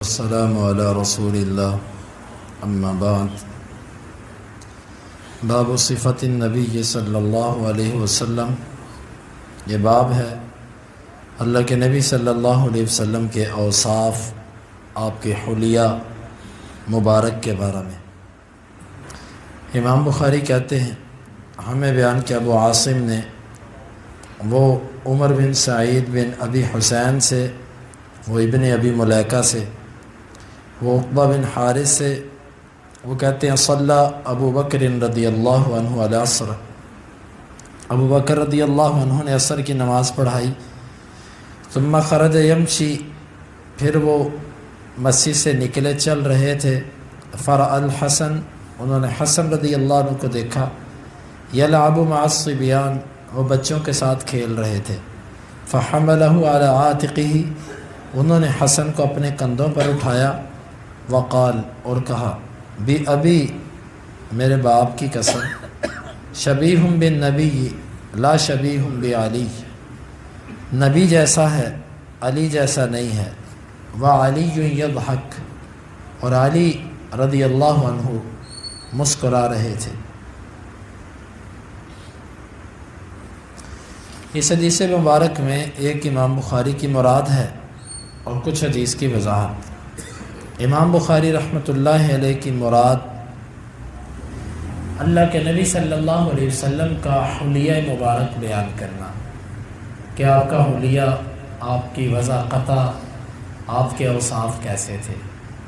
السلام علی رسول اللہ اما بعد باب صفت النبی صلی اللہ علیہ وسلم، یہ باب ہے اللہ کے نبی صلی اللہ علیہ وسلم کے اوصاف، آپ کے حلیہ مبارک کے بارے میں۔ امام بخاری کہتے ہیں ہمیں بیان کیا ابو عاصم نے، وہ عمر بن سعید بن ابی حسین سے، وہ ابن ابی ملیکہ سے، وہ عقبہ بن حارث سے، وہ کہتے ہیں صلی ابو بکر رضی اللہ عنہ علی عصر، ابو بکر رضی اللہ عنہ نے عصر کی نماز پڑھائی، ثم خرج یمشی، پھر وہ مسجد سے نکلے چل رہے تھے، فرأى الحسن، انہوں نے حسن رضی اللہ عنہ کو دیکھا، یلعب مع الصبیان، وہ بچوں کے ساتھ کھیل رہے تھے، فحملہ علی عاتقہ، انہوں نے حسن کو اپنے کندھوں پر اٹھایا، وقال، اور کہا، بی ابی، میرے باپ کی قسم، شبیہ بالنبی لا شبیہ بعلی، نبی جیسا ہے علی جیسا نہیں ہے، وعلی یضحک، اور علی رضی اللہ عنہ مسکرا رہے تھے۔ اس حدیث مبارک میں ایک امام بخاری کی مراد ہے اور کچھ حدیث کی وضاحت۔ امام بخاری رحمۃ اللہ علیہ کی مراد اللہ کے نبی صلی اللہ علیہ وسلم کا حلیہ مبارک بیان کرنا، کہ آپ کا حلیہ، آپ کی وضاحت، آپ کے اوصاف کیسے تھے،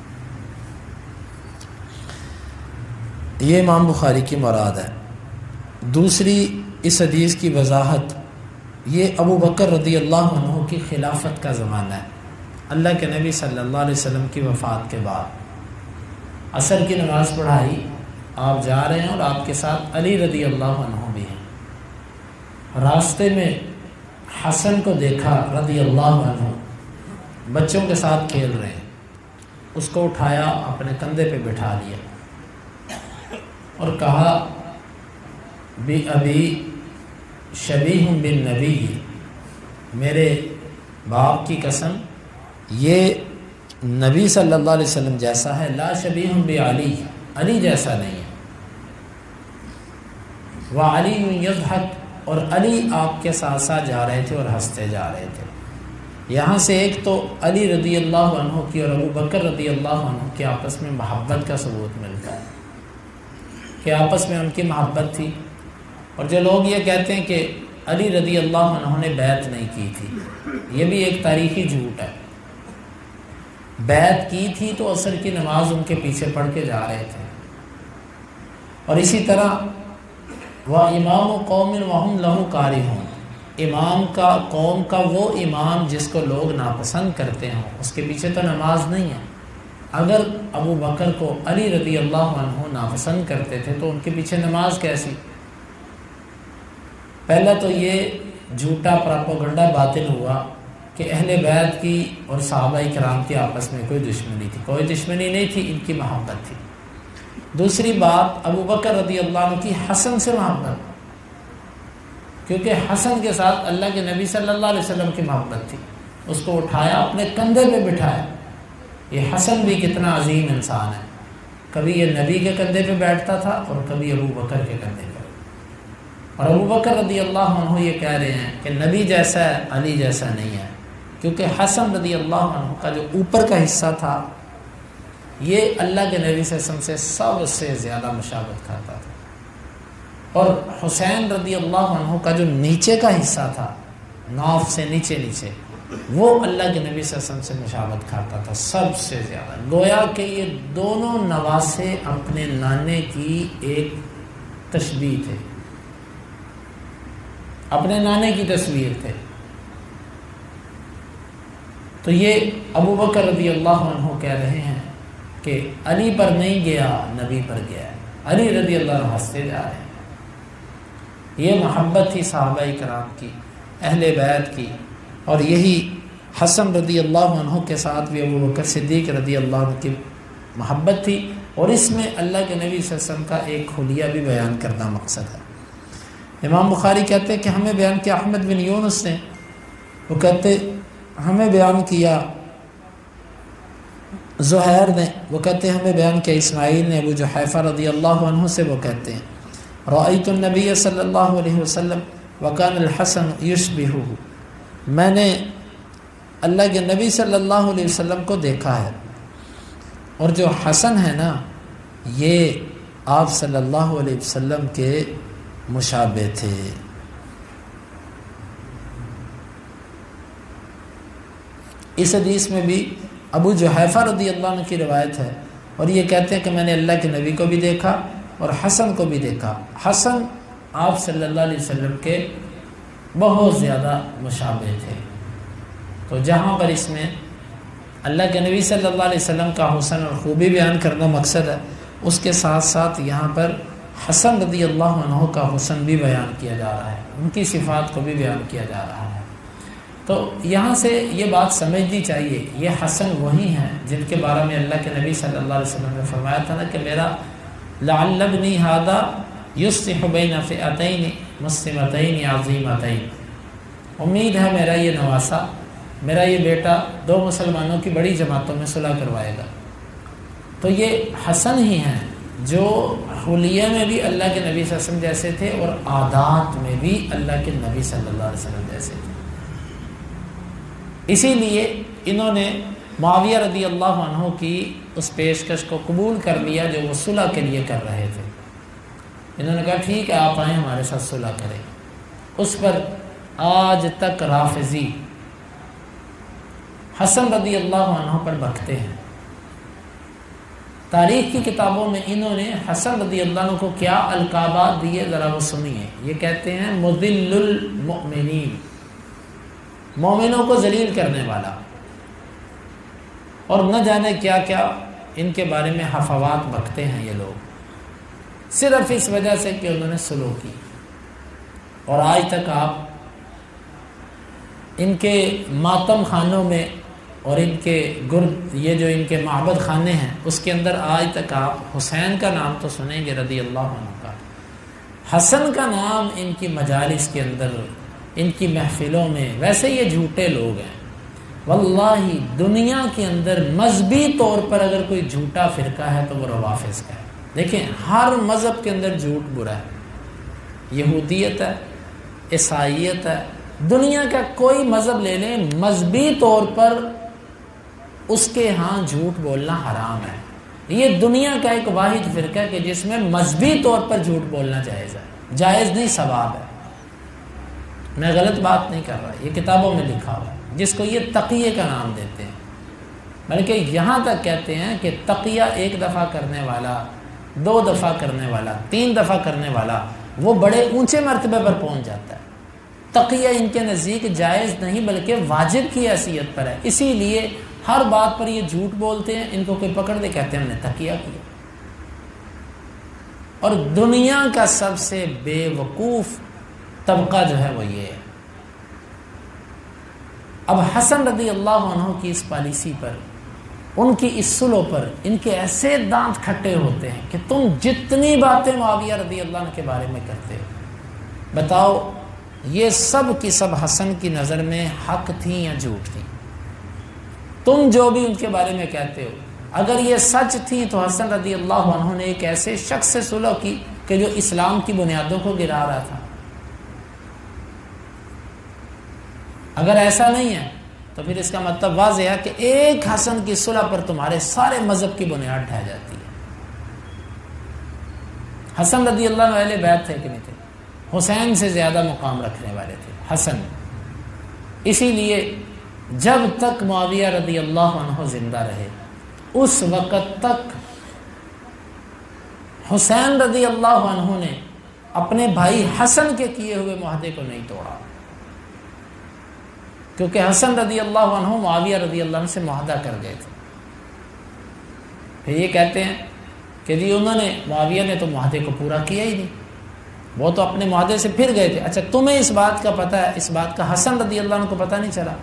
یہ امام بخاری کی مراد ہے۔ دوسری اس حدیث کی وضاحت، یہ ابو بکر رضی اللہ عنہ کی خلافت کا زمانہ ہے، اللہ کے نبی صلی اللہ علیہ وسلم کی وفات کے بعد عصر کی نماز پڑھائی، آپ جا رہے ہیں اور آپ کے ساتھ علی رضی اللہ عنہ بھی ہیں، راستے میں حسن کو دیکھا رضی اللہ عنہ، بچوں کے ساتھ کھیل رہے ہیں، اس کو اٹھایا، اپنے کندھے پہ بٹھا لیا اور کہا، بی ابی شبیہ بالنبی، میرے باپ کی قسم یہ نبی صلی اللہ علیہ وسلم جیسا ہے، لا شبیہ بعلی، علی جیسا نہیں ہے، وعلی یضحک، اور علی آپ کے ساتھ ساتھ جا رہے تھے اور ہنستے جا رہے تھے۔ یہاں سے ایک تو علی رضی اللہ عنہ کی اور ابو بکر رضی اللہ عنہ کے آپس میں محبت کا ثبوت ملتا ہے کہ آپس میں ان کی محبت تھی۔ اور جو لوگ یہ کہتے ہیں کہ علی رضی اللہ عنہ نے بیعت نہیں کی تھی، یہ بھی ایک تاریخی جھوٹ ہے۔ بیعت کی تھی تو عصر کی نماز ان کے پیچھے پڑھ کے جا رہے تھے۔ اور اسی طرح وَإِمَامُ قَوْمٍ وَهُمْ لَهُ كَارِهُونَ، امام کا، قوم کا وہ امام جس کو لوگ ناپسند کرتے ہوں، اس کے پیچھے تو نماز نہیں ہے۔ اگر ابو بکر کو علی رضی اللہ عنہ ناپسند کرتے تھے تو ان کے پیچھے نماز کیسی؟ پہلا تو یہ جھوٹا پراپوگنڈا باطل ہوا کہ اہل بیت کی اور صحابہ کرام کی آپس میں کوئی دشمنی تھی، کوئی دشمنی نہیں تھی، ان کی محبت تھی۔ دوسری بات، ابو بکر رضی اللہ عنہ کی حسن سے محبت، کیونکہ حسن کے ساتھ اللہ کے نبی صلی اللہ علیہ وسلم کی محبت تھی، اس کو اٹھایا، اپنے کندھے پہ بٹھایا۔ یہ حسن بھی کتنا عظیم انسان ہے، کبھی یہ نبی کے کندھے پہ بیٹھتا تھا اور کبھی ابو بکر کے کندھے پہ، اور ابو بکر رضی اللہ عنہ یہ کہہ رہے ہیں کہ نبی جیسا ہے علی جیسا نہیں ہے، کیونکہ حسن رضی اللہ عنہ کا جو اوپر کا حصہ تھا یہ اللہ کے نبی صلی اللہ علیہ وسلم سے سب سے زیادہ مشابہت کھاتا تھا، اور حسین رضی اللہ عنہ کا جو نیچے کا حصہ تھا، ناف سے نیچے نیچے، وہ اللہ کے نبی صلی اللہ علیہ وسلم سے مشابہت کھاتا تھا سب سے زیادہ۔ گویا کہ یہ دونوں نواسے اپنے نانے کی ایک تشبیہ تھے، اپنے نانے کی تصویر تھے۔ تو یہ ابو بکر رضی اللہ عنہ کہہ رہے ہیں کہ علی پر نہیں گیا، نبی پر گیا ہے، علی رضی اللہ عنہ ہنستے جا رہے ہیں۔ یہ محبت تھی صحابہ کرام کی، اہل بیت کی، اور یہی حسن رضی اللہ عنہ کے ساتھ بھی ابو بکر صدیق رضی اللہ عنہ کی محبت تھی، اور اس میں اللہ کے نبی صلی اللہ علیہ وسلم کا ایک حلیہ بھی بیان کرنا مقصد ہے۔ امام بخاری کہتے ہیں کہ ہمیں بیان کیا احمد بن یونس نے، وہ کہتے ہمیں بیان کیا زہیر نے، وہ کہتے ہیں ہمیں بیان کیا اسماعیل نے ابو جحیفہ رضی اللہ عنہ سے، وہ کہتے ہیں رأیت النبی صلی اللہ علیہ وسلم وکان الحسن یشبہہ، میں نے اللہ کے نبی صلی اللہ علیہ وسلم کو دیکھا ہے، اور جو حسن ہے نا یہ آپ صلی اللہ علیہ وسلم کے مشابہ تھے۔ اس حدیث میں بھی ابو جحیفہ رضی اللہ عنہ کی روایت ہے، اور یہ کہتے ہیں کہ میں نے اللہ کے نبی کو بھی دیکھا اور حسن کو بھی دیکھا۔ حسن آپ صلی اللہ علیہ وسلم کے بہت زیادہ مشابہ تھے۔ تو جہاں پر اس میں اللہ کے نبی صلی اللہ علیہ وسلم کا حسن اور خوبی بیان کرنا مقصد ہے، اس کے ساتھ ساتھ یہاں پر حسن رضی اللہ عنہ کا حسن بھی بیان کیا جا رہا ہے، ان کی صفات کو بھی بیان کیا جا رہا ہے۔ تو یہاں سے یہ بات سمجھنی چاہیے، یہ حسن وہی ہیں جن کے بارے میں اللہ کے نبی صلی اللہ علیہ وسلم نے فرمایا تھا نا کہ میرا لعل ابنی ھذا یصلح بین فئتین مسلمتین عظیمتین، امید ہے میرا یہ نواسا، میرا یہ بیٹا دو مسلمانوں کی بڑی جماعتوں میں صلح کروائے گا۔ تو یہ حسن ہی ہیں جو حلیہ میں بھی اللہ کے نبی صلی اللہ علیہ وسلم جیسے تھے اور عادات میں بھی اللہ کے نبی صلی اللہ علیہ وسلم جیسے تھے۔ اسی لیے انہوں نے معاویہ رضی اللہ عنہ کی اس پیشکش کو قبول کر لیا جو وہ صلح کے لیے کر رہے تھے۔ انہوں نے کہا ٹھیک ہے آپ آئیں ہمارے ساتھ صلح کریں۔ اس پر آج تک رافضی حسن رضی اللہ عنہ پر بکتے ہیں۔ تاریخ کی کتابوں میں انہوں نے حسن رضی اللہ عنہ کو کیا القابات دیے ذرا وہ سنیے۔ یہ کہتے ہیں مذل المؤمنین، مومنوں کو ذلیل کرنے والا، اور نہ جانے کیا کیا ان کے بارے میں حفوات بکتے ہیں یہ لوگ، صرف اس وجہ سے کہ انہوں نے صلح کی۔ اور آج تک آپ ان کے ماتم خانوں میں اور ان کے گرد یہ جو ان کے معبد خانے ہیں اس کے اندر آج تک آپ حسین کا نام تو سنیں گے رضی اللہ عنہ کا، حسن کا نام ان کی مجالس کے اندر ان کی محفلوں میں، ویسے یہ جھوٹے لوگ ہیں واللہ۔ دنیا کے اندر مذہبی طور پر اگر کوئی جھوٹا فرقہ ہے تو وہ روافض کا ہے۔ دیکھیں ہر مذہب کے اندر جھوٹ برا ہے، یہودیت ہے، عیسائیت ہے، دنیا کا کوئی مذہب لے لیں، مذہبی طور پر اس کے ہاں جھوٹ بولنا حرام ہے۔ یہ دنیا کا ایک واحد فرقہ ہے کہ جس میں مذہبی طور پر جھوٹ بولنا جائز ہے، جائز نہیں ثواب ہے۔ میں غلط بات نہیں کر رہا، یہ کتابوں میں لکھا ہوا ہے، جس کو یہ تقیہ کا نام دیتے ہیں، بلکہ یہاں تک کہتے ہیں کہ تقیہ ایک دفعہ کرنے والا، دو دفعہ کرنے والا، تین دفعہ کرنے والا وہ بڑے اونچے مرتبے پر پہنچ جاتا ہے۔ تقیہ ان کے نزدیک جائز نہیں بلکہ واجب کی حیثیت پر ہے، اسی لیے ہر بات پر یہ جھوٹ بولتے ہیں۔ ان کو کوئی پکڑ دے کہتے ہیں ہم نے تقیہ کیا۔ اور دنیا کا سب سے بے وقوف طبقہ جو ہے وہ یہ ہے۔ اب حسن رضی اللہ عنہ کی اس پالیسی پر، ان کی اس صلح پر ان کے ایسے دانت کھٹے ہوتے ہیں کہ تم جتنی باتیں معاویہ رضی اللہ عنہ کے بارے میں کرتے ہو، بتاؤ یہ سب کی سب حسن کی نظر میں حق تھیں یا جھوٹ تھیں؟ تم جو بھی ان کے بارے میں کہتے ہو اگر یہ سچ تھی تو حسن رضی اللہ عنہ نے ایک ایسے شخص سے صلح کی کہ جو اسلام کی بنیادوں کو گرا رہا تھا۔ اگر ایسا نہیں ہے تو پھر اس کا مطلب واضح ہے کہ ایک حسن کی صلح پر تمہارے سارے مذہب کی بنیاد ڈھہ جاتی ہے۔ حسن رضی اللہ عنہ اہل بیت تھے کہ نہیں تھے؟ حسین سے زیادہ مقام رکھنے والے تھے حسن۔ اسی لیے جب تک معاویہ رضی اللہ عنہ زندہ رہے اس وقت تک حسین رضی اللہ عنہ نے اپنے بھائی حسن کے کیے ہوئے معاہدے کو نہیں توڑا، کیونکہ حسن رضی اللہ عنہ معاویہ رضی اللہ عنہ سے معاہدہ کر گئے تھے۔ پھر یہ کہتے ہیں کہ جی انہوں نے، معاویہ نے تو معاہدے کو پورا کیا ہی نہیں، وہ تو اپنے معاہدے سے پھر گئے تھے۔ اچھا تمہیں اس بات کا پتہ ہے، اس بات کا حسن رضی اللہ عنہ کو پتہ نہیں چلا؟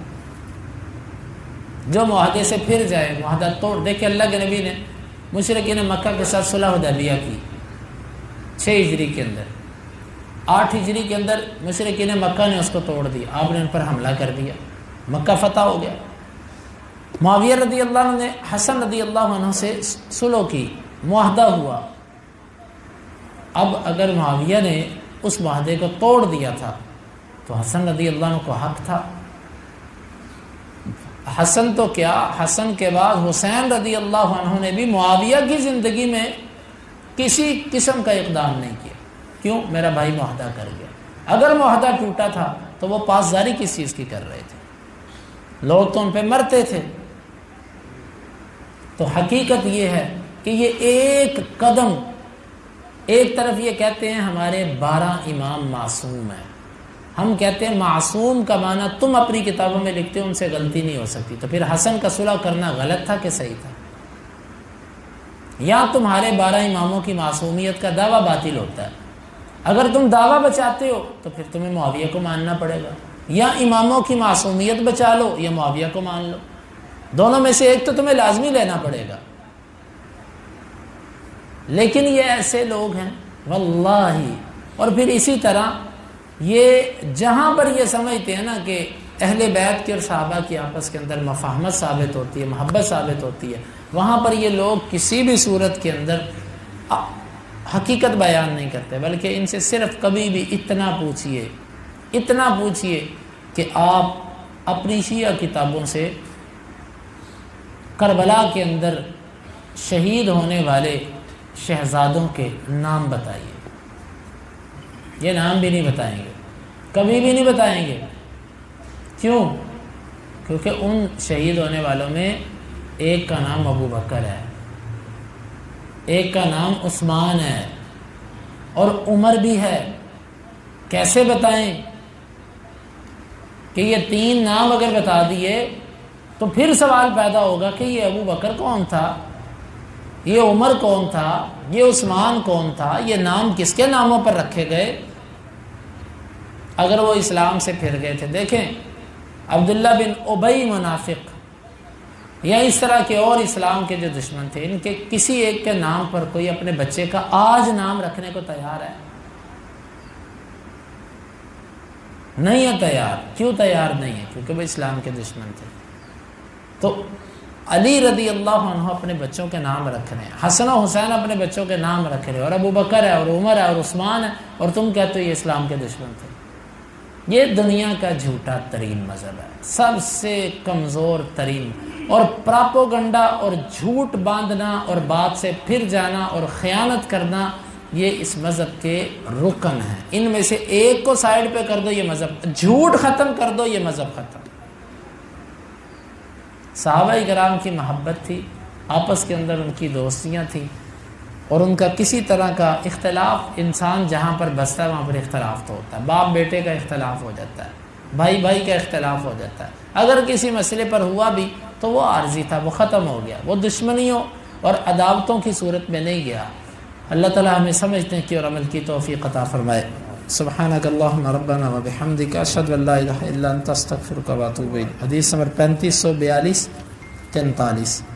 جو معاہدے سے پھر جائے، معاہدہ توڑ۔ دیکھیں اللہ کے نبی نے مشرکین مکہ کے ساتھ صلح حدیبیہ کی 6 ہجری کے اندر، 8 ہجری کے اندر مشرکین مکہ نے اس کو توڑ دیا، آپ نے ان پر حملہ کر دیا، مکہ فتح ہو گیا۔ معاویہ رضی اللہ عنہ نے حسن رضی اللہ عنہ سے صلح کی، معاہدہ ہوا۔ اب اگر معاویہ نے اس معاہدے کو توڑ دیا تھا تو حسن رضی اللہ عنہ کو حق تھا۔ حسن تو کیا، حسن کے بعد حسین رضی اللہ عنہ نے بھی معاویہ کی زندگی میں کسی قسم کا اقدام نہیں کیا۔ کیوں؟ میرا بھائی معاہدہ کر گیا۔ اگر معاہدہ ٹوٹا تھا تو وہ پاسداری کس چیز کی کر رہے تھے؟ لوگ تو ان پہ مرتے تھے۔ تو حقیقت یہ ہے کہ یہ ایک قدم، ایک طرف یہ کہتے ہیں ہمارے 12 امام معصوم ہیں، ہم کہتے ہیں معصوم کا معنی تم اپنی کتابوں میں لکھتے ہو ان سے غلطی نہیں ہو سکتی، تو پھر حسن کا صلح کرنا غلط تھا کہ صحیح تھا؟ یا تمہارے 12 اماموں کی معصومیت کا دعویٰ باطل ہوتا ہے؟ اگر تم دعویٰ بچاتے ہو تو پھر تمہیں معاویہ کو ماننا پڑے گا، یا اماموں کی معصومیت بچا لو یا معاویہ کو مان لو، دونوں میں سے ایک تو تمہیں لازمی لینا پڑے گا۔ لیکن یہ ایسے لوگ ہیں واللہ، اور پھر اسی طرح یہ جہاں پر یہ سمجھتے ہیں نا کہ اہل بیت کے اور صحابہ کی آپس کے اندر مفاہمت ثابت ہوتی ہے، محبت ثابت ہوتی ہے، وہاں پر یہ لوگ کسی بھی صورت کے اندر حقیقت بیان نہیں کرتے، بلکہ ان سے صرف کبھی بھی اتنا پوچھئے کہ آپ اپنی شیعہ کتابوں سے کربلا کے اندر شہید ہونے والے شہزادوں کے نام بتائیے۔ یہ نام بھی نہیں بتائیں گے، کبھی بھی نہیں بتائیں گے۔ کیوں؟ کیونکہ ان شہید ہونے والوں میں ایک کا نام ابو بکر ہے، ایک کا نام عثمان ہے اور عمر بھی ہے۔ کیسے بتائیں کہ یہ 3 نام اگر بتا دیے تو پھر سوال پیدا ہوگا کہ یہ ابو بکر کون تھا، یہ عمر کون تھا، یہ عثمان کون تھا، یہ نام کس کے ناموں پر رکھے گئے اگر وہ اسلام سے پھر گئے تھے؟ دیکھیں عبداللہ بن ابی منافق یا اس طرح کے اور اسلام کے جو دشمن تھے، ان کے کسی ایک کے نام پر کوئی اپنے بچے کا آج نام رکھنے کو تیار ہے؟ نہیں ہے تیار۔ کیوں تیار نہیں ہے؟ کیونکہ وہ اسلام کے دشمن تھے۔ تو علی رضی اللہ عنہ اپنے بچوں کے نام رکھ رہے ہیں، حسن و حسین اپنے بچوں کے نام رکھ رہے ہیں، اور ابو بکر ہے اور عمر ہے اور عثمان ہے، اور تم کہتے ہو یہ اسلام کے دشمن تھے۔ یہ دنیا کا جھوٹا ترین مذہب ہے، سب سے کمزور ترین، اور پراپوگنڈا اور جھوٹ باندھنا اور بات سے پھر جانا اور خیانت کرنا یہ اس مذہب کے رکن ہیں۔ ان میں سے ایک کو سائیڈ پہ کر دو یہ مذہب، جھوٹ ختم کر دو یہ مذہب ختم۔ صحابہ کرام کی محبت تھی، آپس کے اندر ان کی دوستیاں تھیں، اور ان کا کسی طرح کا اختلاف، انسان جہاں پر بستا ہے وہاں پر اختلاف تو ہوتا ہے، باپ بیٹے کا اختلاف ہو جاتا ہے، بھائی بھائی کا اختلاف ہو جاتا ہے، اگر کسی مسئلے پر ہوا بھی تو وہ عارضی تھا، وہ ختم ہو گیا، وہ دشمنیوں اور عداوتوں کی صورت میں نہیں گیا۔ اللہ تعالی ہمیں سمجھنے کی اور عمل کی توفیق عطا فرمائے۔ سبحانک اللہم ربنا و بحمدک اشہد ان لا الہ الا انت استغفرک و اتوب الیک۔ حدیث نمبر 3542 43